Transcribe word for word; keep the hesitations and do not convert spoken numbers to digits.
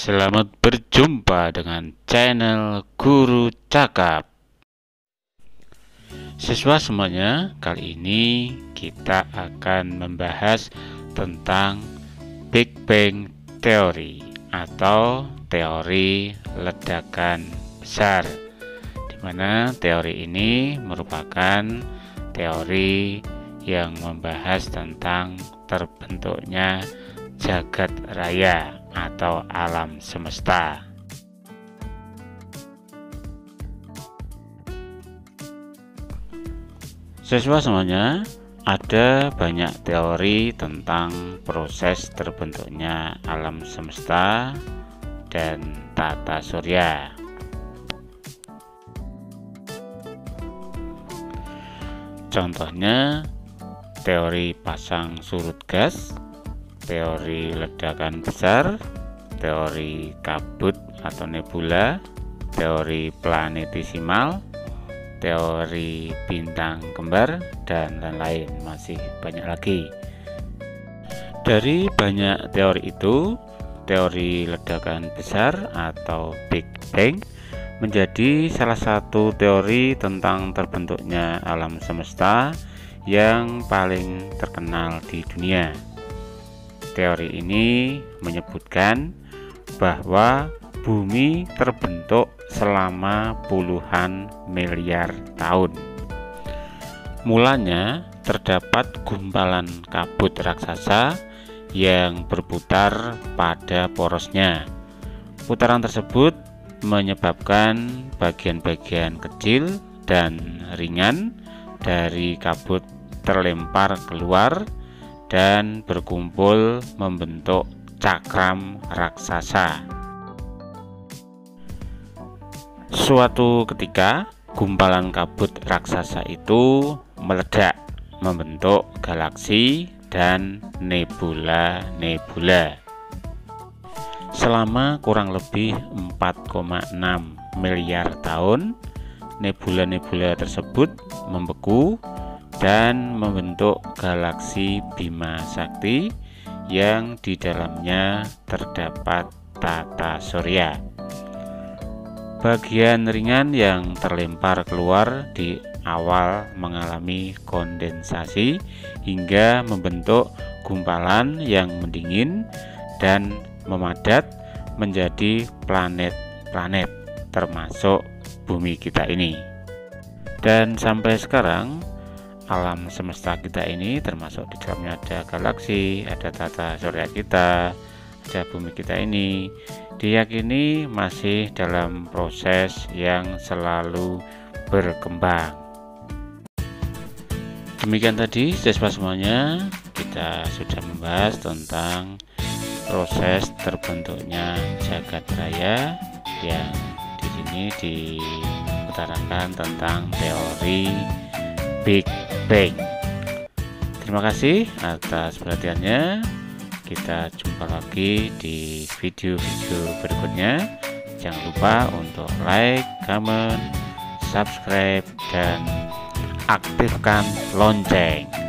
Selamat berjumpa dengan channel Guru Cakap. Siswa semuanya, kali ini kita akan membahas tentang Big Bang Theory atau teori ledakan besar, di mana teori ini merupakan teori yang membahas tentang terbentuknya jagat raya atau alam semesta. Siswa semuanya, ada banyak teori tentang proses terbentuknya alam semesta dan tata surya. Contohnya teori pasang surut gas, teori ledakan besar, teori kabut atau nebula, teori planetesimal, teori bintang kembar, dan lain-lain. Masih banyak lagi. Dari banyak teori itu, teori ledakan besar atau Big Bang menjadi salah satu teori tentang terbentuknya alam semesta yang paling terkenal di dunia. Teori ini menyebutkan bahwa bumi terbentuk selama puluhan miliar tahun. Mulanya terdapat gumpalan kabut raksasa yang berputar pada porosnya. Putaran tersebut menyebabkan bagian-bagian kecil dan ringan dari kabut terlempar keluar dan berkumpul membentuk cakram raksasa. Suatu ketika, gumpalan kabut raksasa itu meledak, membentuk galaksi dan nebula-nebula. Selama kurang lebih empat koma enam miliar tahun, nebula-nebula tersebut membeku dan membentuk galaksi Bima Sakti yang di dalamnya terdapat tata surya. Bagian ringan yang terlempar keluar di awal mengalami kondensasi hingga membentuk gumpalan yang mendingin dan memadat menjadi planet-planet, termasuk bumi kita ini. Dan sampai sekarang alam semesta kita ini termasuk di dalamnya ada galaksi, ada tata surya kita, ada bumi kita ini, diyakini masih dalam proses yang selalu berkembang. Demikian tadi siswa semuanya, kita sudah membahas tentang proses terbentuknya jagat raya yang di sini diutarakan tentang teori Big Bang. Terima kasih atas perhatiannya. Kita jumpa lagi di video-video berikutnya. Jangan lupa untuk like, comment, subscribe, dan aktifkan lonceng.